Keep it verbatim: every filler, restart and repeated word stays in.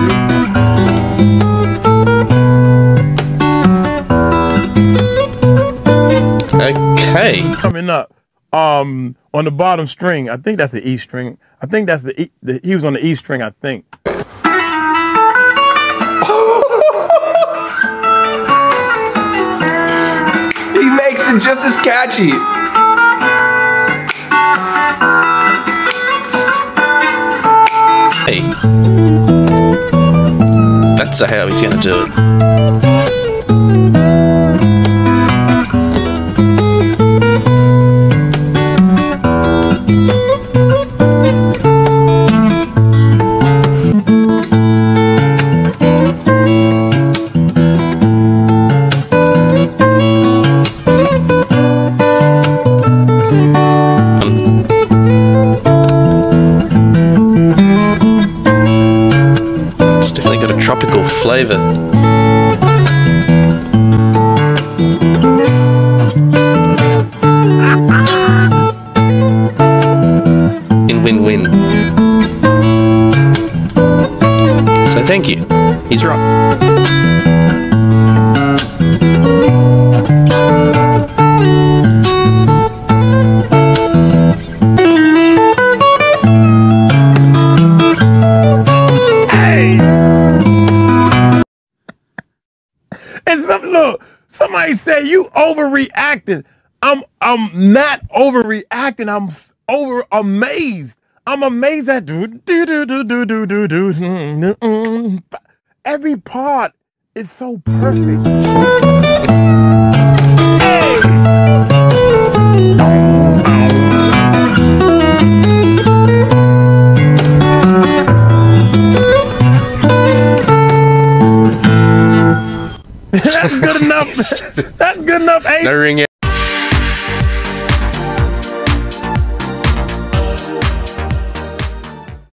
Okay. Coming up, um, on the bottom string, I think that's the E string. I think that's the E. The, he was on the E string, I think. He makes it just as catchy. Hey. That's how he's gonna do it. Tropical flavour. In win-win. So thank you. He's right. Look, somebody said you overreacted. I'm I'm not overreacting. I'm over amazed. I'm amazed at do do do do do do do do. Every part is so perfect. Hey. That's good enough. That's good enough. Eight. No ring.